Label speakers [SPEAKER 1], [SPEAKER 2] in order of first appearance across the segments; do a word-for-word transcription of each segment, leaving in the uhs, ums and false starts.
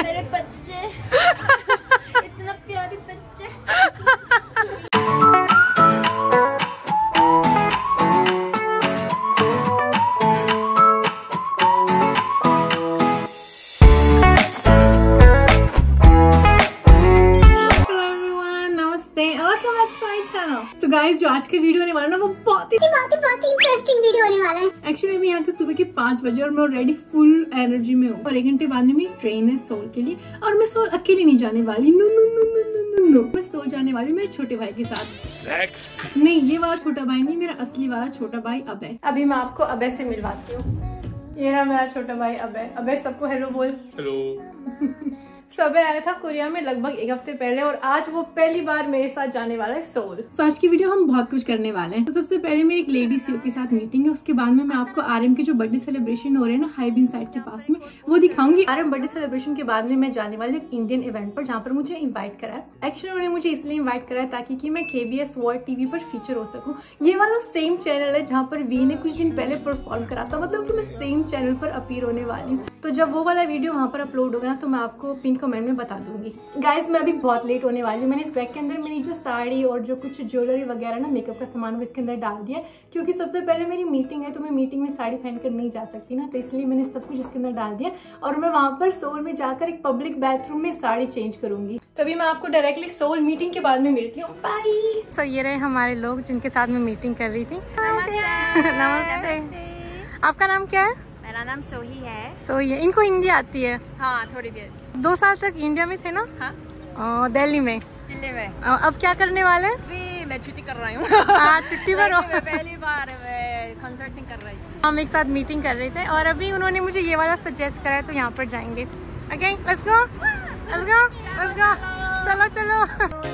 [SPEAKER 1] मेरे बच्चे इतना प्यारे बच्चे।
[SPEAKER 2] So guys, जो आज का वीडियो होने वाला ना वो बहुत ही
[SPEAKER 1] बहुत ही बहुत ही इंटरेस्टिंग वीडियो होने वाला है।
[SPEAKER 2] एक्चुअली मैं यहाँ के सुबह के पाँच बजे और मैं ऑलरेडी फुल एनर्जी में हूँ और एक घंटे बाद में मेरी ट्रेन है सोल के लिए और मैं सोल अकेले नहीं जाने वाली। No no no no no no no मैं सोल जाने वाली मेरे छोटे भाई के साथ। सेक्स नहीं, ये वाला छोटा भाई नहीं, मेरा असली वाला छोटा भाई अबे। अभी मैं आपको अबे से मिलवाती हूँ। ये रहा मेरा छोटा भाई अबे। अबे सबको हेलो बोल। हेलो। सबे आया था कोरिया में लगभग एक हफ्ते पहले और आज वो पहली बार मेरे साथ जाने वाला है सोल। तो आज की वीडियो हम बहुत कुछ करने वाले हैं। तो सबसे पहले मेरी एक लेडी सीओ के साथ मीटिंग है, उसके बाद में मैं आपको आरएम के जो बर्थडे सेलिब्रेशन हो रहे हैं ना हाईबीन साइड के पास में वो दिखाऊंगी। आरएम बर्थडे सेलिब्रेशन के बाद में मैं जाने वाली एक इंडियन इवेंट पर जहाँ पर मुझे इन्वाइट करा है। एक्चुअली उन्होंने मुझे इसलिए इन्वाइट करा है ताकि कि मैं केबीएस वर्ल्ड टीवी पर फीचर हो सकूँ। ये वाला सेम चैनल है जहाँ पर वी ने कुछ दिन पहले परफॉर्म करा था, मतलब की मैं सेम चैनल पर अपीयर होने वाली हूँ। तो जब वो वाला वीडियो वहाँ पर अपलोड होगा ना तो मैं आपको पिन कमेंट में बता दूंगी। गाइज मैं अभी बहुत लेट होने वाली हूँ। मैंने इस बैग के अंदर मेरी जो साड़ी और जो कुछ ज्वेलरी वगैरह ना मेकअप का सामान वो इसके अंदर डाल दिया क्योंकि सबसे पहले मेरी मीटिंग है तो मैं मीटिंग में साड़ी पहन कर नहीं जा सकती ना, तो इसलिए मैंने सब कुछ इसके अंदर डाल दिया और मैं वहां पर सोल में जाकर एक पब्लिक बाथरूम में साड़ी चेंज करूंगी। तभी मैं आपको डायरेक्टली सोल मीटिंग के बाद में मिलती हूँ। बाय। सो ये रहे हमारे लोग जिनके साथ मैं मीटिंग कर रही थी। नमस्ते। आपका नाम क्या है?
[SPEAKER 1] मेरा नाम सोही है।
[SPEAKER 2] सोही है। इनको हिंदी आती है?
[SPEAKER 1] हाँ थोड़ी देर।
[SPEAKER 2] दो साल तक इंडिया में थे ना?
[SPEAKER 1] हाँ
[SPEAKER 2] दिल्ली में।
[SPEAKER 1] दिल्ली में।
[SPEAKER 2] अब क्या करने वाले?
[SPEAKER 1] मैं छुट्टी कर रही हूँ।
[SPEAKER 2] हाँ छुट्टी करो।
[SPEAKER 1] मैं पहली बार मैं कंसल्टिंग कर रही थी।
[SPEAKER 2] हम एक साथ मीटिंग कर रहे थे और अभी उन्होंने मुझे ये वाला सजेस्ट करा है तो यहाँ पर जाएंगे। Okay let's go let's go let's go. चलो चलो।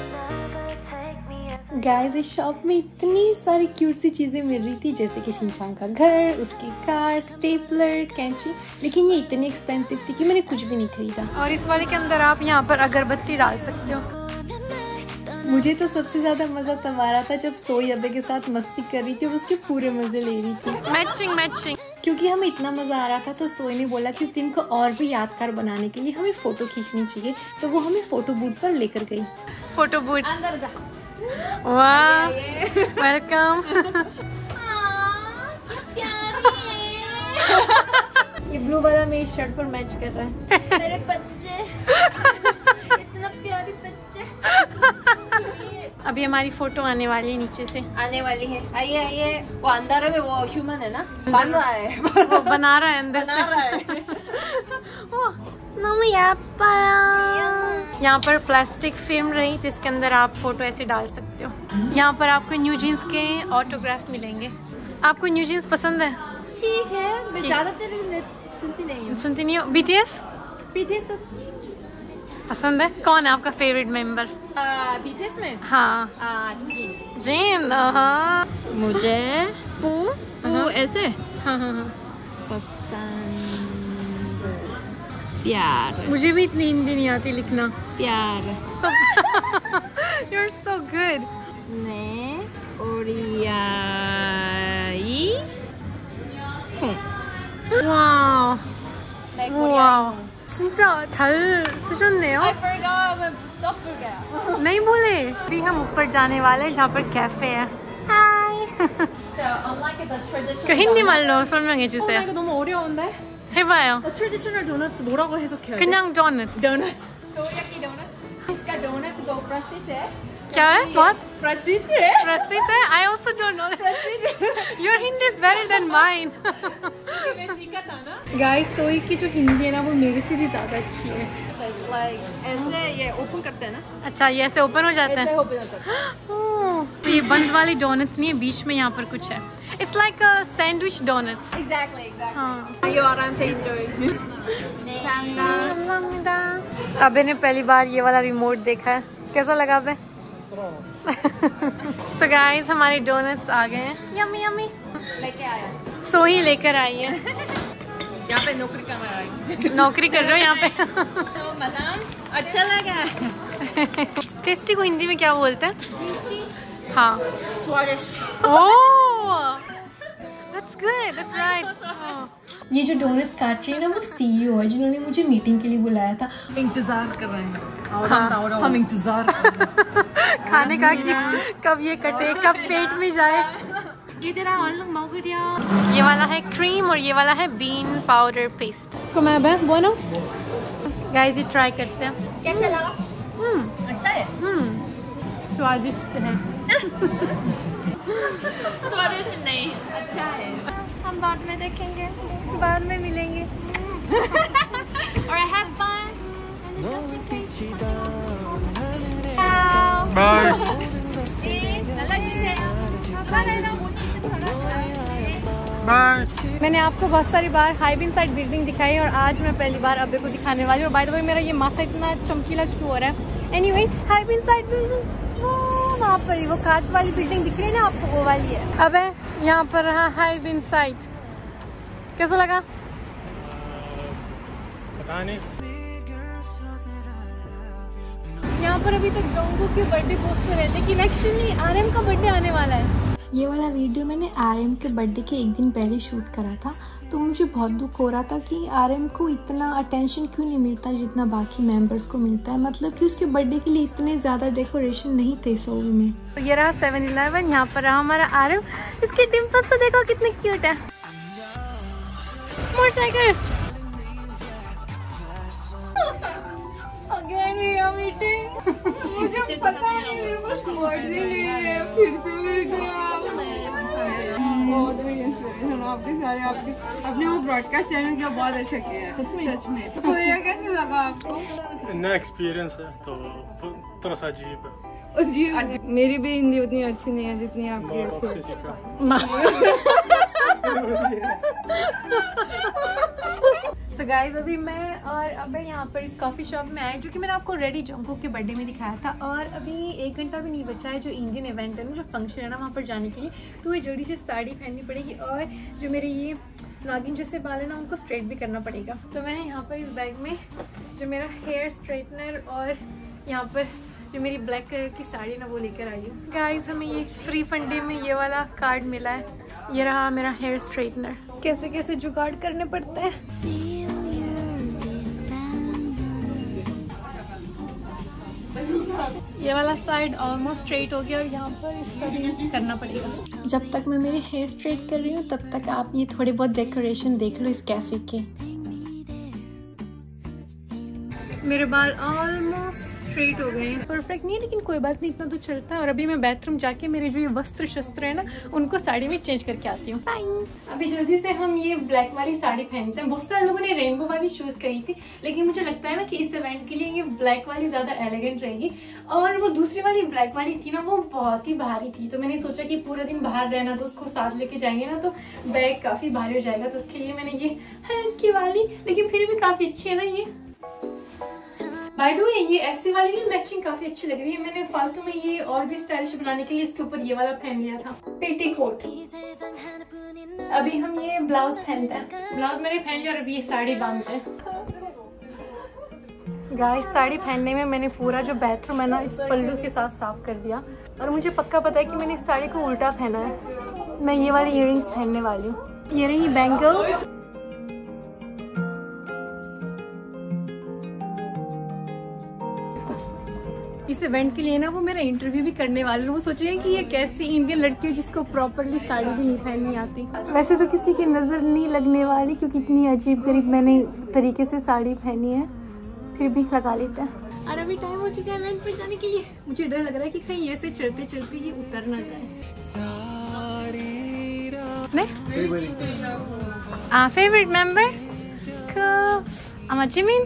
[SPEAKER 2] गाइस इस शॉप में इतनी सारी क्यूट सी चीजें मिल रही थी जैसे कि शिनचान का घर, उसकी कार, स्टेपलर, कैंची, लेकिन ये इतनी एक्सपेंसिव थी कि मैंने कुछ भी नहीं खरीदा। और इस वाले के अंदर आप यहाँ पर अगरबत्ती डाल सकते हो। मुझे तो सबसे ज्यादा मजा तब आ रहा था जब सोई अबे के साथ मस्ती कर रही थी और उसके पूरे मजे ले रही थी। Matching matching. क्योंकि हमें इतना मजा आ रहा था तो सोई ने बोला कि इस दिन को और भी यादगार बनाने के लिए हमें फोटो खींचनी चाहिए, तो वो हमें फोटो बूथ पर लेकर गई। फोटो बूथ
[SPEAKER 1] अंदर जा।
[SPEAKER 2] वाह वेलकम। ये ब्लू वाला मेरी शर्ट पर मैच कर रहा है।
[SPEAKER 1] मेरे बच्चे इतना प्यारे बच्चे।
[SPEAKER 2] अभी हमारी फोटो आने वाली है नीचे से।
[SPEAKER 1] आने वाली है। आइए आइए। वो अंदर में वो ह्यूमन है ना, बन रहा है।
[SPEAKER 2] वो बना रहा है अंदर
[SPEAKER 1] बना
[SPEAKER 2] से।
[SPEAKER 1] रहा है।
[SPEAKER 2] यहाँ पर प्लास्टिक फिल्म रही जिसके अंदर आप फोटो ऐसे डाल सकते हो। यहाँ पर आपको न्यू जीन्स के ऑटोग्राफ मिलेंगे। आपको न्यू जीन्स पसंद है?
[SPEAKER 1] ठीक है, मैं ज्यादातर सुनती नहीं हूँ।
[SPEAKER 2] सुनती नहीं हो? बीटीएस?
[SPEAKER 1] बीटीएस तो
[SPEAKER 2] पसंद है। कौन है आपका फेवरेट मेंबर?
[SPEAKER 1] बीटीएस में?
[SPEAKER 2] हाँ
[SPEAKER 1] जीन।
[SPEAKER 2] जीन। हाँ
[SPEAKER 1] मुझे पू पू ऐसे
[SPEAKER 2] हाँ हाँ हाँ
[SPEAKER 1] पसंद। प्यार।
[SPEAKER 2] मुझे भी इतनी हिंदी नहीं आती लिखना।
[SPEAKER 1] प्यार।
[SPEAKER 2] You're so good.
[SPEAKER 1] 네 오리아이 쿵.
[SPEAKER 2] 와우.
[SPEAKER 1] 네
[SPEAKER 2] 와우. 진짜 잘 쓰셨네요.
[SPEAKER 1] I forgot मैं सब भूल गया।
[SPEAKER 2] नहीं बोले। अभी हम ऊपर जाने वाले हैं जहाँ पर कैफे है। हाय।
[SPEAKER 1] So unlike the traditional.
[SPEAKER 2] 힌디 말로 설명해 주세요.
[SPEAKER 1] 이거 너무 어려운데?
[SPEAKER 2] 해봐요.
[SPEAKER 1] Traditional donuts 뭐라고 해석해야 돼?
[SPEAKER 2] 그냥 donuts.
[SPEAKER 1] Donuts. 도야끼 donuts. इसका donuts बहुत प्रसिद्ध है।
[SPEAKER 2] क्या है? बहुत
[SPEAKER 1] प्रसिद्ध है।
[SPEAKER 2] प्रसिद्ध है? I also don't know.
[SPEAKER 1] प्रसिद्ध।
[SPEAKER 2] Your Hindi is better than mine.
[SPEAKER 1] मैं सीखा था ना।
[SPEAKER 2] Guys, सोई की जो हिंदी है ना वो मेरे से भी ज्यादा अच्छी है।
[SPEAKER 1] Like ऐसे ये ओपन करते हैं ना?
[SPEAKER 2] अच्छा ये ऐसे ओपन हो जाता है?
[SPEAKER 1] ऐसे ओपन हो जाता है।
[SPEAKER 2] ओह, तो ये बंद वाली डोनट्स नहीं है, बीच में यहाँ पर कुछ है। It's like a sandwich donuts.
[SPEAKER 1] Exactly, exactly.
[SPEAKER 2] हाँ।
[SPEAKER 1] ये आराम से enjoy।
[SPEAKER 2] अबे ने पहली बार ये वाला रिमोट देखा है, कैसा लगा अबे? So guys, हमारे डोनट्स आ गए हैं। Yummy yummy.
[SPEAKER 1] लेके आया।
[SPEAKER 2] सोही लेकर आई है।
[SPEAKER 1] यहाँ पे नौकरी कर रहा है।
[SPEAKER 2] नौकरी कर रहे हो यहाँ पे?
[SPEAKER 1] तो मैडम अच्छा लगा।
[SPEAKER 2] टेस्टी को हिंदी में क्या बोलते हैं? हाँ।
[SPEAKER 1] स्वादिष्ट।
[SPEAKER 2] ओह, that's that's good, that's right. ये जो डोनट्स काट रही है ना वो सीईओ है जिन्होंने मुझे मीटिंग के लिए बुलाया था।
[SPEAKER 3] इंतजार कर रहे हैं। हाँ, हम इंतजार
[SPEAKER 2] खाने का कि कब ये कटे, कब पेट में जाए। ये वाला है क्रीम और ये वाला है बीन पाउडर पेस्ट। तो मैं अब बोलो गाइस ये ट्राई करते हैं
[SPEAKER 1] कैसे लगा?
[SPEAKER 2] हम्म
[SPEAKER 1] अच्छा है।
[SPEAKER 2] हम्म स्वादिष्ट है।
[SPEAKER 1] स्वादिष्ट नहीं, अच्छा है। हम बाद में देखेंगे,
[SPEAKER 2] बाद में मिलेंगे।
[SPEAKER 1] और हैव फन।
[SPEAKER 4] बाय। बाय।
[SPEAKER 2] मैंने आपको बहुत सारी बार हाईबीन साइड बिल्डिंग दिखाई और आज मैं पहली बार अब्बे को दिखाने वाली हूँ। और बाय द वे मेरा ये माथा इतना चमकीला क्यों हो रहा है। एनीवे हाईबीन साइड बिल्डिंग वहाँ पर ही वो कांच वाली बिल्डिंग दिख रही है ना आपको, वो वाली है। अबे यहाँ पर रहा हाईबीन साइड, कैसा लगा?
[SPEAKER 4] पता नहीं।
[SPEAKER 2] यहाँ पर अभी तक जोंगकुक के बर्थडे पोस्टर है लेकिन एक्चुअली आरएम का बर्थडे आने वाला है। ये वाला वीडियो मैंने आरएम के बर्थडे के एक दिन पहले शूट करा था, तो मुझे बहुत दुख हो रहा था कि आरएम को इतना अटेंशन क्यों नहीं मिलता जितना बाकी मेंबर्स को मिलता है। मतलब कि उसके बर्थडे के लिए इतने ज़्यादा डेकोरेशन नहीं थे सोल में। तो ये रहा सेवन इलेवन, यहाँ पर रहा हमारा आरएम। इसके डिम्पल्स तो देखो कितने क्यूट है। मोटरसाइकिल मुझे पता नहीं, बस वर्ड ही नहीं है। फिर से मिल गया। बहुत बड़ी इंस्पिरेशन आपके सारे, आपके अपने वो ब्रॉडकास्ट चैनल का बहुत अच्छा किया है सच में। सच में तो ये कैसे लगा आपको?
[SPEAKER 4] नया एक्सपीरियंस है तो थोड़ा सा अजीब है।
[SPEAKER 2] अजीब? मेरी भी हिंदी उतनी अच्छी नहीं है जितनी आपकी अच्छी है। So guys, अभी मैं और अब यहाँ पर इस कॉफ़ी शॉप में आए जो कि मैंने आपको रेडी जोंगकुक के बर्थडे में दिखाया था। और अभी एक घंटा भी नहीं बचा है जो इंडियन इवेंट है ना, जो फंक्शन है ना, वहाँ पर जाने के लिए। तो ये जोड़ी से साड़ी पहननी पड़ेगी और जो मेरे ये नागिन जैसे बाल है ना उनको स्ट्रेट भी करना पड़ेगा। तो मैंने यहाँ पर इस बैग में जो मेरा हेयर स्ट्रेटनर और यहाँ पर जो मेरी ब्लैक कलर की साड़ी ना वो लेकर आई हूँ। गाइस हमें ये फ्री फंडे में ये वाला कार्ड मिला है। ये रहा मेरा हेयर स्ट्रेटनर। कैसे कैसे जुगाड़ करने पड़ते हैं। ये वाला साइड ऑलमोस्ट स्ट्रेट हो गया और यहाँ पर इसका भी करना पड़ेगा। जब तक मैं मेरे हेयर स्ट्रेट कर रही हूँ तब तक आप ये थोड़े बहुत डेकोरेशन देख लो इस कैफे के। मेरे बाल ऑलमोस्ट स्ट्रेट हो गए हैं। परफेक्ट नहीं है लेकिन कोई बात नहीं, इतना तो चलता है। और अभी मैं बाथरूम जाके मेरे जो ये वस्त्र शस्त्र है ना उनको साड़ी में चेंज करके आती हूँ। अभी जल्दी से हम ये ब्लैक वाली साड़ी पहनते हैं। बहुत सारे लोगों ने रेनबो वाली चूज करी थी लेकिन मुझे लगता है ना कि इस इवेंट के लिए ये ब्लैक वाली ज्यादा एलिगेंट रहेगी। और वो दूसरी वाली ब्लैक वाली थी ना वो बहुत ही भारी थी, तो मैंने सोचा कि पूरा दिन बाहर रहना तो उसको साथ लेके जाएंगे ना तो बैग काफी भारी हो जाएगा। तो उसके लिए मैंने ये हल्की वाली, लेकिन फिर भी काफी अच्छी है ना ये। बाय द वे ये ऐसी वाली भी मैचिंग काफी अच्छी लग रही है। मैंने फालतू में ये और भी स्टाइलिश बनाने के लिए इसके ऊपर ये वाला पहन लिया था, पेटीकोट। अभी हम ये ब्लाउज पहनते हैं। ब्लाउज मैंने पहन लिया और अभी ये साड़ी बांधते हैं। गाइस साड़ी पहनने में मैंने पूरा जो बाथरूम है ना इस पल्लू के साथ साफ कर दिया। और मुझे पक्का पता है कि मैंने इस साड़ी को उल्टा पहना है। मैं ये वाली इयररिंग्स पहनने वाली हूँ। ये रही बैंगल्स। इस इवेंट के लिए ना वो मेरा इंटरव्यू भी करने वाले हैं। वो सोचेंगे कि ये कैसी इंडियन लड़की है जिसको प्रॉपरली साड़ी भी नहीं पहननी आती। वैसे तो किसी की नज़र नहीं लगने वाली क्योंकि इतनी अजीब गरीब मैंने तरीके से साड़ी पहनी है, फिर भी लगा लेते हैं। और अभी टाइम हो चुका है इवेंट पर जाने के लिए। मुझे डर लग रहा है कि कहीं ऐसे चलते चलते ही उतर ना जाए। फेवरेट मेंबर को Jimin.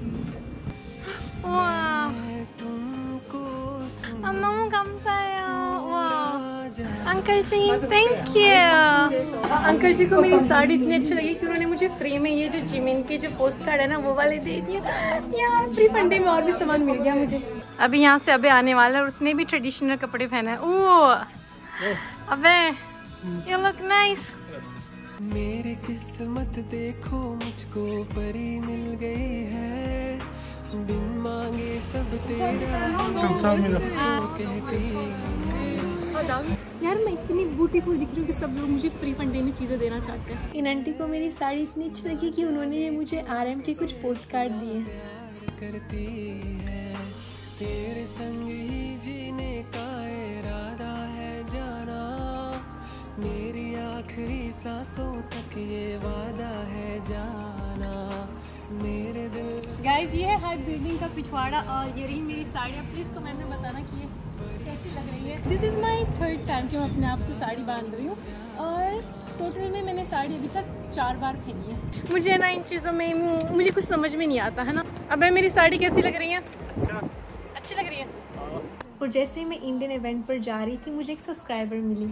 [SPEAKER 2] 너무 감사해요. 와, uncle ji thank you. Uncle ji को मेरी साड़ी इतनी अच्छी लगी कि उन्होंने मुझे फ्री में ये जो जिमिन के जो पोस्ट कार्ड है ना वो वाले दे दिए। यार फ्री फंडे में और भी सामान मिल गया मुझे। अभी यहाँ से अबे आने वाला है और उसने भी ट्रेडिशनल कपड़े पहना है। ओह अबे यू लुक नाइस।
[SPEAKER 5] मेरी किस्मत देखो मुझको परी मिल गई है, बिन मांगे सब तेरा कहती।
[SPEAKER 2] यार मैं इतनी ब्यूटीफुल दिख रही हूँ कि सब लोग मुझे फ्री फंडे में चीज़ें देना चाहते हैं। इन आंटी को मेरी साड़ी इतनी अच्छी लगी कि उन्होंने मुझे आरएम के कुछ पोस्ट कार्ड दिए।
[SPEAKER 5] करती है तेरे संग ही जीने का इरादा है जाना, मेरी आखिरी सांसों तक ये वादा है जाना, मेरे दिल।
[SPEAKER 2] गाइस ये है हर बिल्डिंग का पिछवाड़ा और ये रही मेरी साड़ी। अब प्लीज़ कमेंट में बताना कि ये कैसी लग रही है। This is my third time कि मैं अपने आप से साड़ी बांध रही हूँ और टोटल में मैंने साड़ी अभी तक चार बार पहनी है। मुझे ना इन चीज़ों में मुझे कुछ समझ में नहीं आता है ना। अब मेरी साड़ी कैसी लग रही है? अच्छी लग रही है। और जैसे ही मैं इंडियन इवेंट पर जा रही थी मुझे एक सब्सक्राइबर मिली।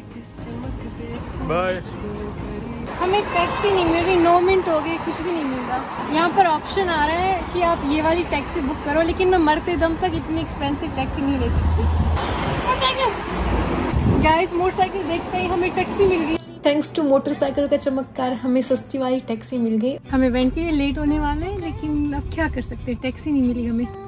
[SPEAKER 4] बाय।
[SPEAKER 2] हमें टैक्सी नहीं मिल रही, नौ मिनट हो गए कुछ भी नहीं मिल रहा। यहाँ पर ऑप्शन आ रहा है कि आप ये वाली टैक्सी बुक करो, लेकिन मैं मरते दम तक इतनी एक्सपेंसिव टैक्सी नहीं ले सकती। गाइस मोटरसाइकिल देखते ही हमें टैक्सी मिल गई। थैंक्स टू मोटरसाइकिल का चमत्कार हमें सस्ती वाली टैक्सी मिल गई। हम इवेंट के लिए लेट होने वाले हैं लेकिन अब क्या कर सकते हैं, टैक्सी नहीं मिली हमें।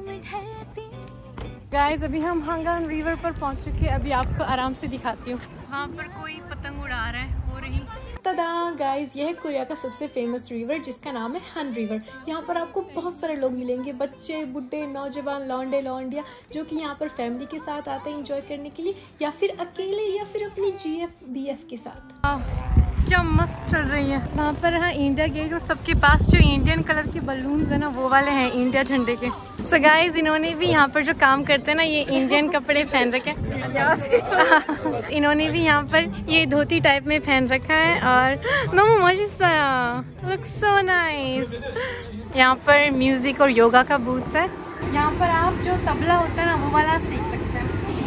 [SPEAKER 2] गाइस अभी हम हंगन रिवर पर पहुंच चुके हैं। अभी आपको आराम से दिखाती हूँ। वहाँ पर कोई पतंग उड़ा रहा है, हो रही। तदा गाइस ये है कोरिया का सबसे फेमस रिवर जिसका नाम है हन रिवर। यहाँ पर आपको बहुत सारे लोग मिलेंगे, बच्चे, बुड्ढे, नौजवान, लौंडे, लौंडिया, जो कि यहाँ पर फैमिली के साथ आते हैं एंजॉय करने के लिए, या फिर अकेले या फिर अपनी जीएफ बीएफ के साथ। क्या मस्त चल रही है। वहाँ पर है इंडिया गेट और सबके पास जो इंडियन कलर के बलून्स है ना वो वाले हैं इंडिया झंडे के। सो गाइस इन्होंने भी यहाँ पर जो काम करते हैं ना ये इंडियन कपड़े पहन रखे हैं। इन्होंने भी यहाँ पर ये धोती टाइप में पहन रखा है और नो मजा लुक सो नाइस। यहाँ पर म्यूजिक और योगा का बूथ्स है। यहाँ पर आप जो तबला होता है ना वो वाला सीख सकते हैं।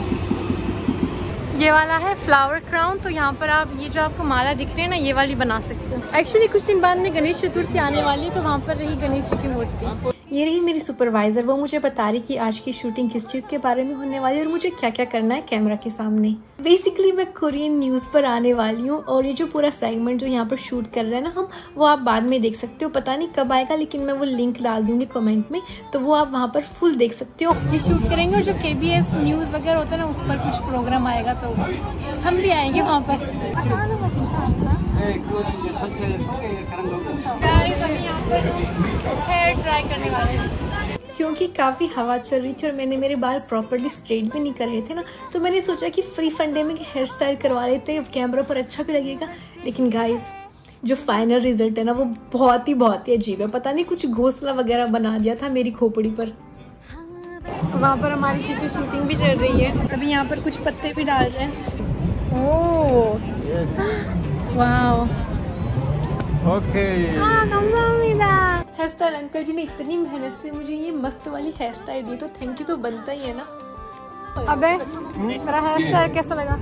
[SPEAKER 2] ये वाला है फ्लावर क्राउन, तो यहाँ पर आप ये जो आपको माला दिख रही है ना ये वाली बना सकते हो। एक्चुअली कुछ दिन बाद में गणेश चतुर्थी आने वाली है तो वहाँ पर रही गणेश जी की मूर्ति। ये रही मेरी सुपरवाइजर, वो मुझे बता रही कि आज की शूटिंग किस चीज़ के बारे में होने वाली है और मुझे क्या क्या करना है कैमरा के सामने। बेसिकली मैं कोरियन न्यूज़ पर आने वाली हूँ और ये जो पूरा सेगमेंट जो यहाँ पर शूट कर रहे हैं ना हम, वो आप बाद में देख सकते हो। पता नहीं कब आएगा लेकिन मैं वो लिंक डाल दूंगी कमेंट में, तो वो आप वहाँ पर फुल देख सकते हो। ये शूट करेंगे और जो के बी एस न्यूज़ वगैरह होता है ना उस पर कुछ प्रोग्राम आएगा तो हम भी आएंगे वहाँ पर। हेयर ट्राई करने वाले हैं क्योंकि काफ़ी हवा चल रही थी और मैंने मेरे बाल प्रॉपरली स्ट्रेट भी नहीं कर रहे थे ना, तो मैंने सोचा कि फ्री फंडे में हेयर स्टाइल करवा लेते हैं, कैमरा पर अच्छा भी लगेगा। लेकिन गाइस जो फाइनल रिजल्ट है ना वो बहुत ही बहुत ही अजीब है। पता नहीं कुछ घोंसला वगैरह बना दिया था मेरी खोपड़ी पर। वहाँ पर हमारी पीछे शूटिंग भी चल रही है। अभी यहाँ पर कुछ पत्ते भी डाल रहे हैं। Oh wow
[SPEAKER 6] okay.
[SPEAKER 2] Hair style uncle ji ने इतनी मेहनत से मुझे ये मस्त वाली हेयर स्टाइल दी तो थैंक यू तो बनता ही है ना। अबे मेरा हेयर स्टाइल कैसा लगा?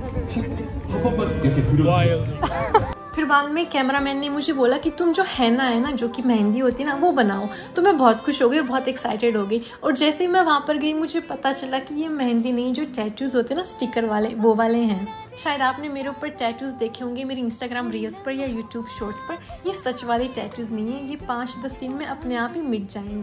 [SPEAKER 2] फिर बाद में कैमरामैन ने मुझे बोला कि तुम जो हैना है ना, जो कि मेहंदी होती है ना, वो बनाओ। तो मैं बहुत खुश हो गई और बहुत एक्साइटेड हो गई। और जैसे ही मैं वहाँ पर गई मुझे पता चला कि ये मेहंदी नहीं, जो टैटूज होते हैं ना स्टिकर वाले, वो वाले हैं। शायद आपने मेरे ऊपर टैटूज देखे होंगे मेरी इंस्टाग्राम रील्स पर या यूट्यूब शॉर्ट्स पर। ये सच वाले टैटूज नहीं है, ये पाँच दस दिन में अपने आप ही मिट जाएंगे।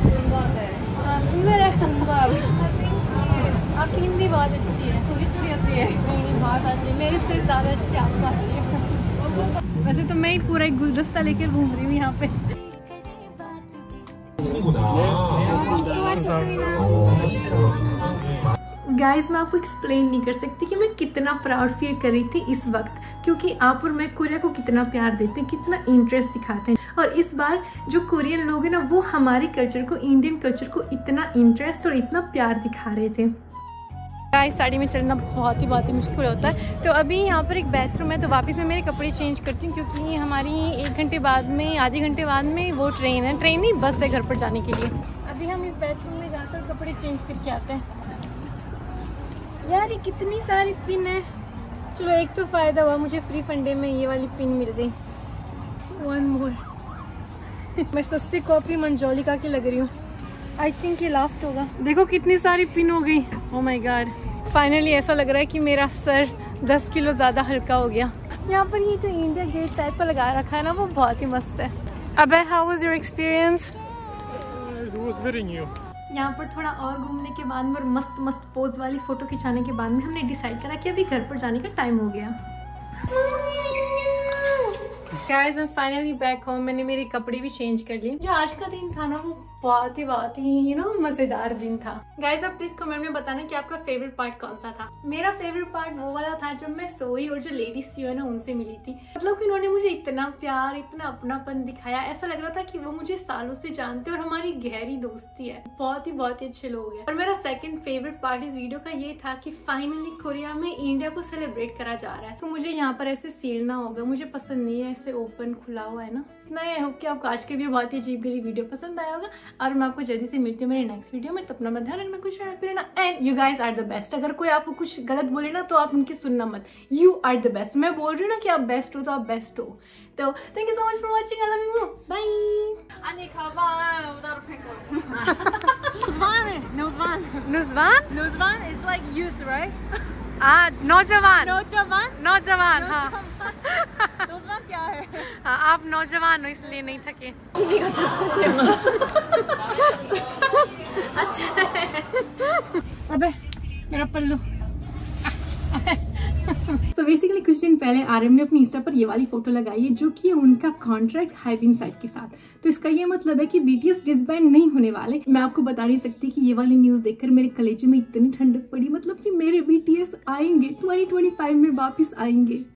[SPEAKER 2] आपकी हिंदी बहुत अच्छी है। थोड़ी आती है? नहीं नहीं बहुत आती है, मेरे से ज़्यादा अच्छी आपको आती है। वैसे तो मैं ही पूरा एक गुलदस्ता लेकर घूम रही हूँ यहाँ पे। गाइस मैं आपको एक्सप्लेन नहीं कर सकती कि मैं कितना प्राउड फील कर रही थी इस वक्त, क्योंकि आप और मैं कोरिया को कितना प्यार देते हैं, कितना इंटरेस्ट दिखाते हैं। और इस बार जो कोरियन लोग हैं ना वो हमारे कल्चर को, इंडियन कल्चर को इतना इंटरेस्ट और इतना प्यार दिखा रहे थे। गाइस साड़ी में चलना बहुत ही बहुत ही मुश्किल होता है। तो अभी यहाँ पर एक बाथरूम है तो वापस मैं मेरे कपड़े चेंज करती हूँ, क्योंकि हमारी एक घंटे बाद में, आधे घंटे बाद में वो ट्रेन है, ट्रेन नहीं बस है घर पर जाने के लिए। अभी हम इस बाथरूम में जाकर कपड़े चेंज करके आते हैं। यार ये कितनी सारी पिन है। चलो एक तो फ़ायदा हुआ, मुझे फ्री फंडे में ये वाली पिन मिल गई। One more. मैं सस्ती कॉपी मंजोलिका की लग रही हूँ। आई थिंक ये लास्ट होगा। देखो कितनी सारी पिन हो गई। ओह माय गॉड, फाइनली ऐसा लग रहा है कि मेरा सर दस किलो ज़्यादा हल्का हो गया। यहाँ पर ये जो इंडिया गेट टाइप का लगा रखा है ना वो बहुत ही मस्त है। अबे how was your experience?
[SPEAKER 4] It was very new.
[SPEAKER 2] यहाँ पर थोड़ा और घूमने के बाद में और मस्त मस्त पोज वाली फोटो खिंचाने के बाद में हमने डिसाइड करा कि अभी घर पर जाने का टाइम हो गया। Guys, I'm finally back home। मैंने मेरे कपड़े भी चेंज कर लिए। जो आज का दिन था ना वो बहुत ही बहुत ही यू नो मजेदार दिन था। गाइस, आप प्लीज कमेंट में बताना कि आपका फेवरेट पार्ट कौन सा था। मेरा फेवरेट पार्ट वो वाला था जब मैं सोई और जो लेडीज थी ना उनसे मिली थी। मतलब कि उन्होंने मुझे इतना प्यार, इतना अपनापन दिखाया, ऐसा लग रहा था कि वो मुझे सालों से जानते और हमारी गहरी दोस्ती है। बहुत ही बहुत ही अच्छे लोग हैं। और मेरा सेकंड फेवरेट पार्ट इस वीडियो का ये था कि फाइनली कोरिया में इंडिया को सेलिब्रेट करा जा रहा है। तो मुझे यहाँ पर ऐसे सीलना होगा, मुझे पसंद नहीं है ऐसे ओपन खुला हुआ है ना। इतना आई होप कि आपको आज के भी बहुत ही अजीब गरीब वीडियो पसंद आया होगा और मैं आपको जल्दी से मिलती हूँ मेरे नेक्स्ट वीडियो में। तो अपना मत ध्यान रखना, कुछ हैप्पी रहना and you guys are the best. अगर कोई आपको कुछ गलत बोले ना तो आप उनकी सुनना मत। You are the best. मैं बोल रही हूँ ना कि आप बेस्ट हो तो आप बेस्ट हो। तो thank you so much for watching. I love you. Bye.
[SPEAKER 1] 아니 가방 우다로 팬거.
[SPEAKER 3] Nuzvan, Nuzvan,
[SPEAKER 2] नुज़वान
[SPEAKER 3] Nuzvan is like youth, right?
[SPEAKER 2] हाँ, नौजवान
[SPEAKER 3] Nojjavan,
[SPEAKER 2] नौजवान हाँ
[SPEAKER 3] Nuzvan क्या है?
[SPEAKER 2] हाँ, आप नौजवान हो इसलिए नहीं थके। अबे मेरा पल्लू। तो बेसिकली कुछ दिन पहले आरएम ने अपनी इंस्टा पर ये वाली फोटो लगाई है जो कि उनका कॉन्ट्रैक्ट हाइबिन साइड के साथ। तो इसका ये मतलब है कि बीटीएस डिसबैंड नहीं होने वाले। मैं आपको बता नहीं सकती कि ये वाली न्यूज देखकर मेरे कलेजे में इतनी ठंडक पड़ी। मतलब कि मेरे बीटीएस आएंगे, ट्वेंटी ट्वेंटी फाइव में वापस आएंगे।